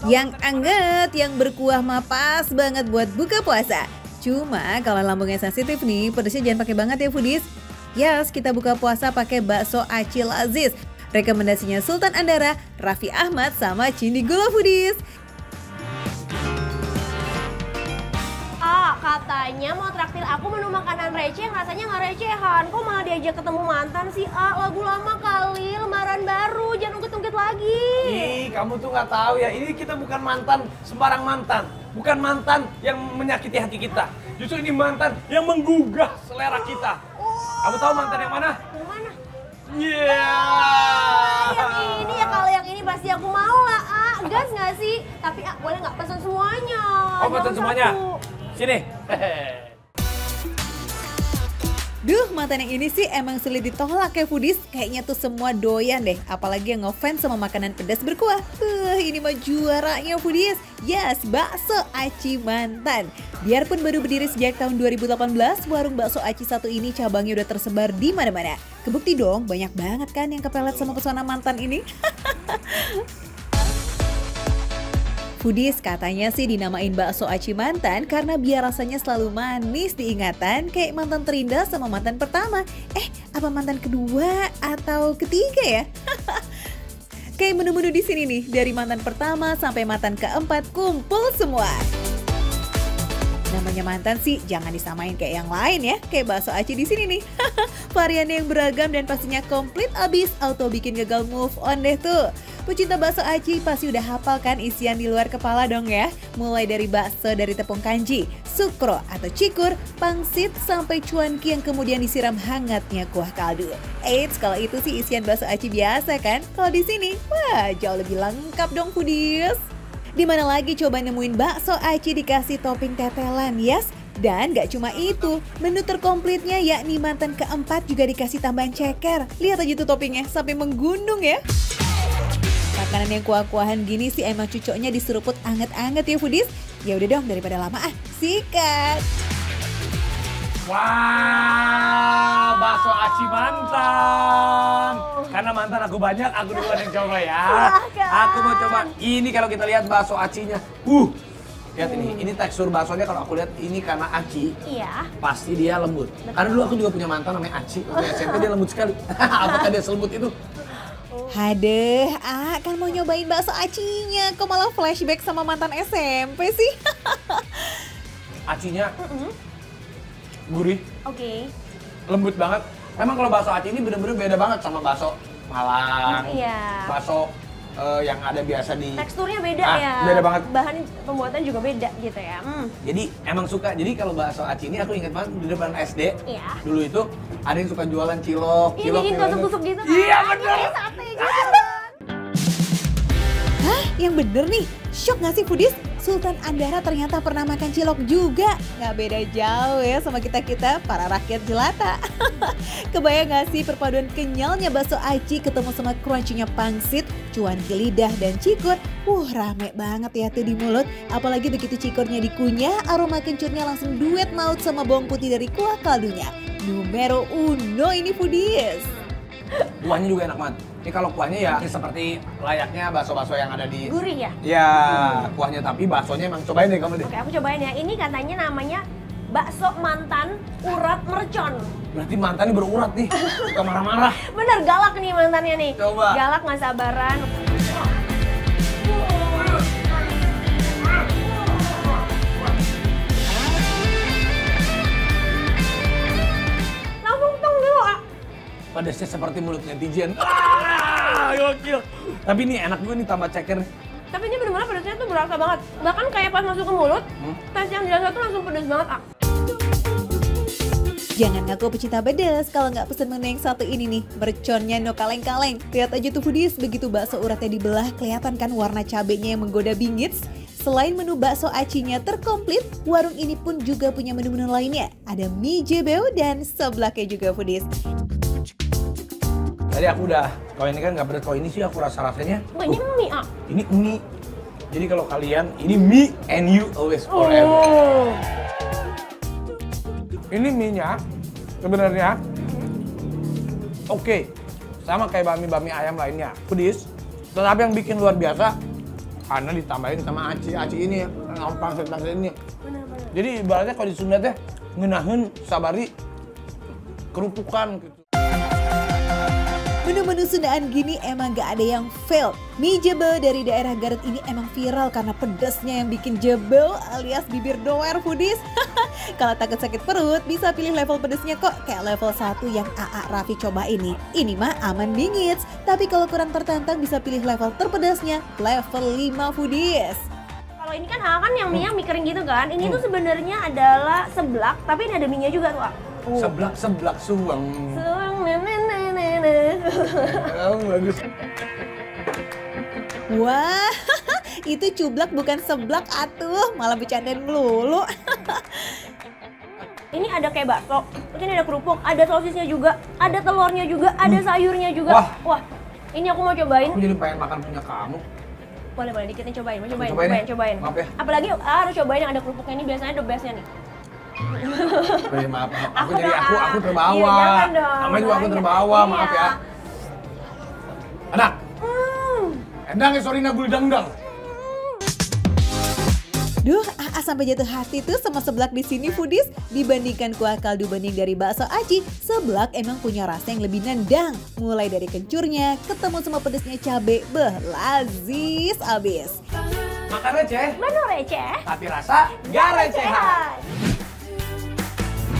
Yang anget, yang berkuah mah pas banget buat buka puasa. Cuma kalau lambungnya sensitif nih, pedasnya jangan pakai banget ya foodies. Yes, kita buka puasa pakai bakso aci lazis. Rekomendasinya Sultan Andara, Raffi Ahmad, sama Cindy Gula foodies. Katanya mau traktir aku menu makanan receh, rasanya nggak recehan. Kok malah diajak ketemu mantan sih? Lagu lama kali, lembaran baru, jangan ungkit-ungkit lagi. Ih, kamu tuh nggak tahu ya, ini kita bukan mantan sembarang mantan. Bukan mantan yang menyakiti hati kita. Justru ini mantan yang menggugah selera kita. Kamu tahu mantan yang mana? Yang mana? Yang ini ya, kalau yang ini pasti aku mau lah, gas nggak sih? Tapi boleh nggak pesan semuanya? Oh, pesan semuanya? Sini. Duh, mantan yang ini sih emang sulit ditolak ya foodies. Kayaknya tuh semua doyan deh, apalagi yang ngefans sama makanan pedas berkuah. Ini mah juaranya foodies. Yes, bakso aci mantan. Biarpun baru berdiri sejak tahun 2018, warung bakso aci satu ini cabangnya udah tersebar di mana-mana. Kebukti dong, banyak banget kan yang kepelet sama pesona mantan ini. Foodies katanya sih dinamain bakso aci mantan karena biar rasanya selalu manis diingatan kayak mantan terindah sama mantan pertama. Apa mantan kedua atau ketiga ya? Kayak menu-menu di sini nih, dari mantan pertama sampai mantan keempat kumpul semua. Namanya mantan sih jangan disamain kayak yang lain ya, kayak bakso aci di sini nih. Variannya yang beragam dan pastinya komplit abis, auto bikin gagal move on deh tuh. Pecinta bakso aci pasti udah hafal kan isian di luar kepala dong ya. Mulai dari bakso dari tepung kanji, sukro atau cikur, pangsit sampai cuanki yang kemudian disiram hangatnya kuah kaldu. Eits, kalau itu sih isian bakso aci biasa kan. Kalau di sini, wah jauh lebih lengkap dong foodies. Dimana lagi coba nemuin bakso aci dikasih topping tetelan, yes? Dan gak cuma itu, menu terkomplitnya yakni mantan keempat juga dikasih tambahan ceker. Lihat aja tuh toppingnya sampai menggunung ya. Makanan yang kuah-kuahan gini sih emang cocoknya diseruput anget-anget ya foodies. Ya udah dong, daripada lama sikat. Wow, bakso aci mantan. Karena mantan aku banyak, aku duluan yang coba ya. Aku mau coba. Ini kalau kita lihat bakso acinya. Lihat ini tekstur baksonya kalau aku lihat ini karena aci. Iya. Pasti dia lembut. Karena dulu aku juga punya mantan namanya Aci. Waktu SMP dia lembut sekali. Apakah dia selembut itu? Hadeh, kan mau nyobain bakso acinya. Kok malah flashback sama mantan SMP sih? Acinya gurih. Oke. Lembut banget. Emang kalau bakso aci ini bener-bener beda banget sama bakso Malang. Iya. Bakso yang ada biasa di... Teksturnya beda ya. Beda banget. Bahan pembuatan juga beda gitu ya. Jadi emang suka. Jadi kalau bakso aci ini aku ingat banget di depan SD. Iya. Dulu itu ada yang suka jualan cilok. Ini bikin tusuk-tusuk gitu kan. Iya bener. Kayak sate gitu. Hah? Yang bener nih? Shock gak sih foodies? Sultan Andara ternyata pernah makan cilok juga. Gak beda jauh ya sama kita-kita para rakyat jelata. Kebayang gak sih perpaduan kenyalnya bakso aci ketemu sama crunchy-nya pangsit, cuanki lidah dan cikur. Rame banget ya tuh di mulut. Apalagi begitu cikurnya dikunyah, aroma kencurnya langsung duet maut sama bawang putih dari kuah kaldunya. Numero uno ini foodies. Kuahnya juga enak banget. Ini kalau kuahnya ya seperti layaknya bakso-bakso yang ada di... Gurih ya? Ya, kuahnya tapi baksonya emang cobain deh kamu deh. Oke, aku cobain ya. Ini katanya namanya bakso mantan urat mercon. Berarti mantannya berurat nih, suka marah-marah. Bener, galak nih mantannya nih. Coba. Galak nggak sabaran. Langsung tong dulu, Pedasnya seperti mulut netizen. Gokil. Tapi ini enak juga nih tambah ceker. Tapi ini bener-bener pedasnya tuh berasa banget. Bahkan kayak pas masuk ke mulut, tes yang dirasa tuh langsung pedas banget, Jangan ngaku pecinta pedas kalau nggak pesen menu yang satu ini nih, merconnya no kaleng-kaleng. Lihat aja tuh foodies, begitu bakso uratnya dibelah, kelihatan kan warna cabenya yang menggoda bingits. Selain menu bakso acinya terkomplit, warung ini pun juga punya menu-menu lainnya. Ada mie jebeo dan seblaknya juga foodies. Tadi aku udah, kalau ini kan nggak pedas, kalau ini sih aku rasa-rasanya. Ini mie, Ini mie. Jadi kalau kalian, ini me and you always forever. Ini mie-nya sebenarnya oke, sama kayak bami-bami ayam lainnya, pedis. Tetapi yang bikin luar biasa, Karena ditambahin sama aci ini ya, pangsit-pangsit ini. Bener-bener. Jadi ibaratnya kalau di Sunda teh ngenahin sabari kerupukan gitu. Menu-menu Sundaan gini emang gak ada yang fail. Mie jebel dari daerah Garut ini emang viral karena pedasnya yang bikin jebel alias bibir doer foodies. Kalau takut sakit perut bisa pilih level pedasnya kok, kayak level 1 yang AA Raffi coba ini. Ini mah aman bingits, tapi kalau kurang tertantang bisa pilih level terpedasnya, level 5 foodies. Kalau ini kan AA kan yang mie kering gitu kan, ini tuh sebenarnya adalah seblak, tapi ini ada mie-nya juga tuh. Seblak suang. Suang Oh, bagus. Wah, itu cublak bukan seblak atuh, malah bercandain melulu. Ini ada kayak bakso, terus ini ada kerupuk, ada sosisnya juga, ada telurnya juga, ada sayurnya juga. Wah. Wah, ini aku mau cobain. Aku jadi pengen makan punya kamu. Boleh dikit nih cobain, mau Cobain ya? Maaf ya. Apalagi harus cobain yang ada kerupuknya, ini biasanya the bestnya nih. Maaf. Aku Aku jadi dong, aku terbawa. Iya, jangan dong. Namanya juga aku terbawa, Iya. maaf ya. Enak. Endang ya sorry nagul dangdang. Duh, AA sampai jatuh hati tuh sama seblak di sini foodies. Dibandingkan kuah kaldu bening dari bakso aci, seblak emang punya rasa yang lebih nendang. Mulai dari kencurnya, ketemu sama pedesnya cabe, lazis abis. Makan receh, Menu receh, tapi rasa gak recehan. recehan.